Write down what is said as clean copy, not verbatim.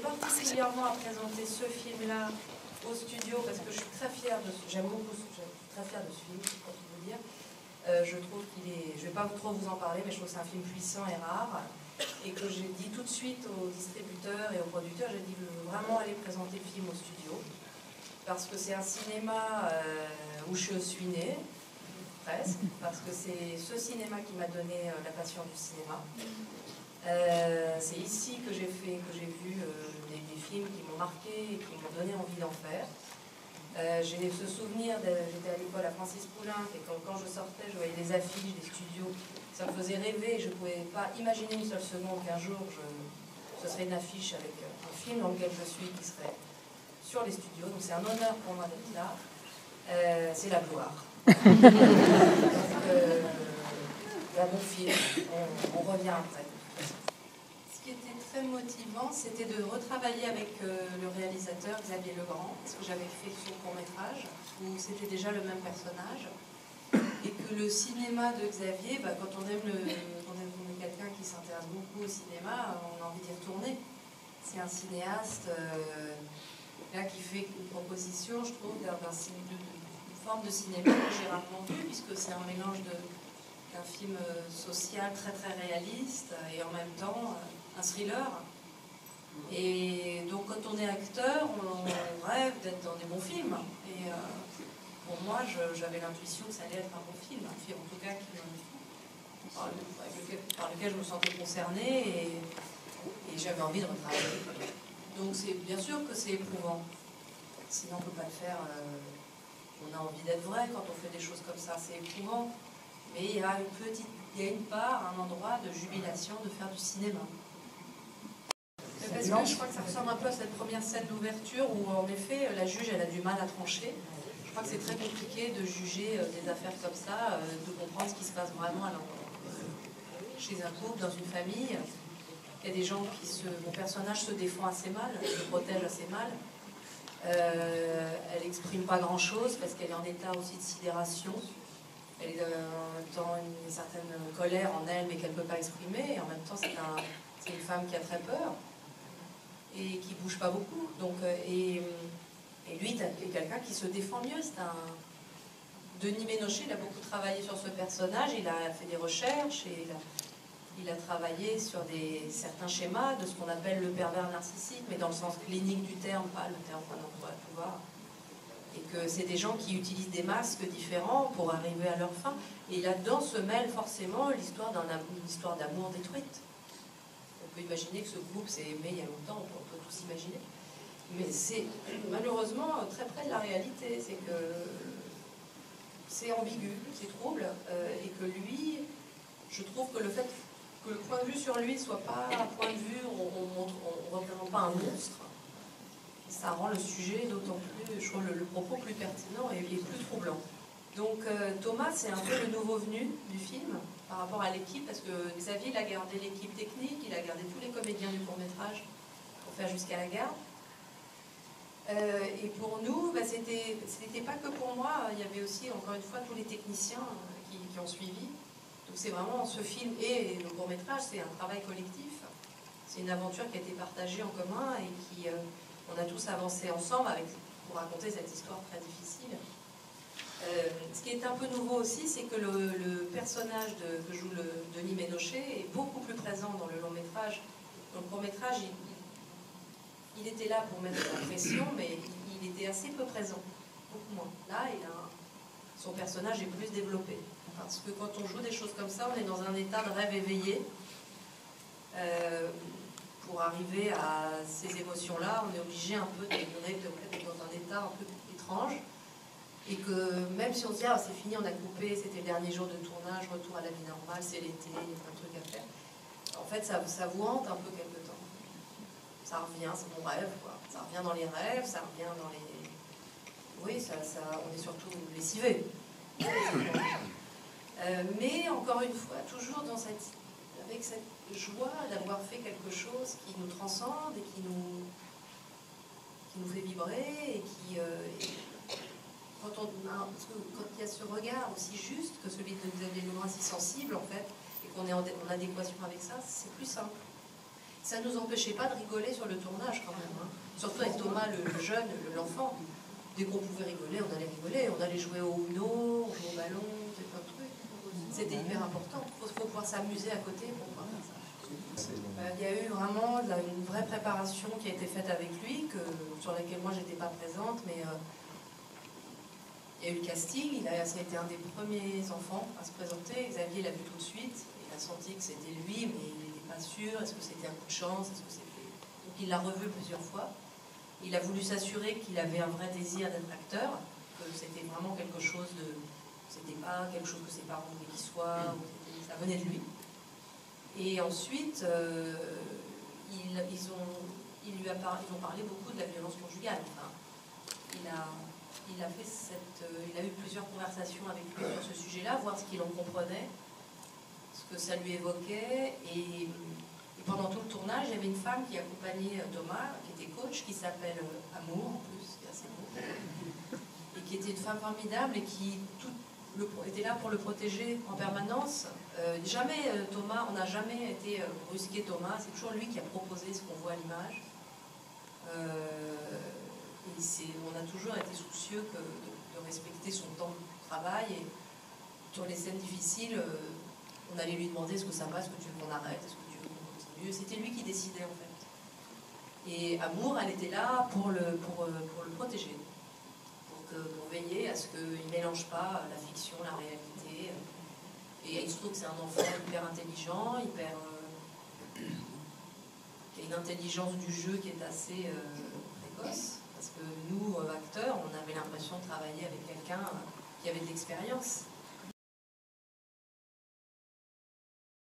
particulièrement à présenter ce film-là au studio parce que je suis très fière de ce film, pour tout vous dire. Je trouve qu'il est, je ne vais pas trop vous en parler, mais je trouve que c'est un film puissant et rare, et que j'ai dit tout de suite aux distributeurs et aux producteurs, j'ai dit vraiment aller présenter le film au studio, parce que c'est un cinéma où je suis née, presque, parce que c'est ce cinéma qui m'a donné la passion du cinéma. C'est ici que j'ai vu des films qui m'ont marqué et qui m'ont donné envie d'en faire. J'ai ce souvenir, j'étais à l'école à Francis Poulenc, et quand je sortais, je voyais des affiches, des studios, ça me faisait rêver, je ne pouvais pas imaginer une seule seconde qu'un jour, ce serait une affiche avec un film dans lequel je suis, qui serait sur les studios, donc c'est un honneur pour moi d'être là, c'est la gloire. Donc, bon film, on revient après. Ce qui était très motivant, c'était de retravailler avec le réalisateur Xavier Legrand, parce que j'avais fait son court-métrage, où c'était déjà le même personnage, et que le cinéma de Xavier, quand on aime quelqu'un qui s'intéresse beaucoup au cinéma, on a envie d'y retourner. C'est un cinéaste là qui fait une proposition, je trouve, d'une forme de cinéma que j'ai rarement vue, puisque c'est un mélange d'un film social très très réaliste et en même temps un thriller. Et donc quand on est acteur, on rêve d'être dans des bons films. Et pour moi, j'avais l'intuition que ça allait être un bon film, en tout cas par lequel je me sentais concernée et j'avais envie de retravailler. Donc c'est bien sûr que c'est éprouvant. Sinon on ne peut pas le faire. On a envie d'être vrai quand on fait des choses comme ça, c'est éprouvant. Mais il y a une part, un endroit de jubilation de faire du cinéma. Parce que je crois que ça ressemble un peu à cette première scène d'ouverture où en effet la juge elle a du mal à trancher. Je crois que c'est très compliqué de juger des affaires comme ça, de comprendre ce qui se passe vraiment chez un couple, dans une famille. Il y a des gens mon personnage se défend assez mal, se protège assez mal. Elle n'exprime pas grand-chose parce qu'elle est en état aussi de sidération. Elle a en même temps une certaine colère en elle, mais qu'elle ne peut pas exprimer. Et en même temps, c'est une femme qui a très peur et qui ne bouge pas beaucoup. Donc, et lui, c'est quelqu'un qui se défend mieux. Denis Ménochet, il a beaucoup travaillé sur ce personnage. Il a fait des recherches et il a travaillé sur certains schémas de ce qu'on appelle le pervers narcissique, mais dans le sens clinique du terme, pas le terme qu'on emploie à pouvoir. Et que c'est des gens qui utilisent des masques différents pour arriver à leur fin. Et là-dedans se mêle forcément l'histoire d'amour détruite. On peut imaginer que ce groupe s'est aimé il y a longtemps, on peut tous imaginer. Mais c'est malheureusement très près de la réalité. C'est que c'est ambigu, c'est trouble, et que lui, je trouve que le fait que le point de vue sur lui ne soit pas un point de vue où on ne représente pas un monstre, ça rend le sujet d'autant plus, je trouve le propos plus pertinent et plus troublant. Donc Thomas, c'est un peu le nouveau venu du film par rapport à l'équipe, parce que Xavier, il a gardé l'équipe technique, il a gardé tous les comédiens du court-métrage pour faire jusqu'à la gare. Et pour nous, c'était pas que pour moi, il y avait aussi, encore une fois, tous les techniciens qui ont suivi. Donc c'est vraiment ce film et le court-métrage, c'est un travail collectif. C'est une aventure qui a été partagée en commun et on a tous avancé ensemble pour raconter cette histoire très difficile. Ce qui est un peu nouveau aussi, c'est que le personnage que joue Denis Ménochet est beaucoup plus présent dans le long-métrage. Dans le court-métrage, il était là pour mettre la pression, mais il était assez peu présent, beaucoup moins. Là, son personnage est plus développé. Parce que quand on joue des choses comme ça, on est dans un état de rêve éveillé. Pour arriver à ces émotions-là, on est obligé un peu d'être dans un état un peu étrange. Et que même si on se dit, ah, c'est fini, on a coupé, c'était le dernier jour de tournage, retour à la vie normale, c'est l'été, il y a plein de trucs à faire. En fait, ça vous hante un peu quelque temps. Ça revient, c'est mon rêve, quoi. Ça revient dans les rêves, ça revient dans les... Oui, on est surtout lessivés. Mais encore une fois, toujours avec cette joie d'avoir fait quelque chose qui nous transcende et qui nous fait vibrer et quand il y a ce regard aussi juste que celui de Xavier Legrand, si sensible en fait, et qu'on est en adéquation avec ça, c'est plus simple. ça ne nous empêchait pas de rigoler sur le tournage quand même, hein. Surtout avec Thomas, le jeune, l'enfant. Dès qu'on pouvait rigoler, on allait rigoler, on allait jouer au Uno, on jouait au ballon, c'est plein de trucs. C'était hyper important, il faut pouvoir s'amuser à côté pour pouvoir faire ça. Il y a eu vraiment une vraie préparation qui a été faite avec lui, sur laquelle moi j'étais pas présente, mais il y a eu le casting, ça a été un des premiers enfants à se présenter. Xavier l'a vu tout de suite, il a senti que c'était lui, mais il n'était pas sûr, est-ce que c'était un coup de chance, donc il l'a revu plusieurs fois. Il a voulu s'assurer qu'il avait un vrai désir d'être acteur, que c'était vraiment quelque chose de... C'était pas quelque chose que ses parents voulaient qu'il soit, ça venait de lui. Et ensuite, ils ont parlé beaucoup de la violence conjugale. Enfin, il a eu plusieurs conversations avec lui sur ce sujet-là, voir ce qu'il en comprenait, ce que ça lui évoquait. Et pendant tout le tournage, il y avait une femme qui accompagnait Thomas, qui était coach, qui s'appelle Amour, en plus, qui est assez beau, et qui était une femme formidable et qui était là pour le protéger en permanence. Thomas, on n'a jamais été brusqué Thomas, c'est toujours lui qui a proposé ce qu'on voit à l'image. On a toujours été soucieux de respecter son temps de travail, et sur les scènes difficiles, on allait lui demander est-ce que ça va, est-ce que tu veux qu'on arrête, est-ce que tu veux qu'on continue. C'était lui qui décidait en fait. Et Amour, elle était là pour le protéger, pour veiller à ce qu'il ne mélange pas la fiction, la réalité. Et il se trouve que c'est un enfant hyper intelligent, qui a une intelligence du jeu qui est assez précoce. Parce que nous, acteurs, on avait l'impression de travailler avec quelqu'un qui avait de l'expérience.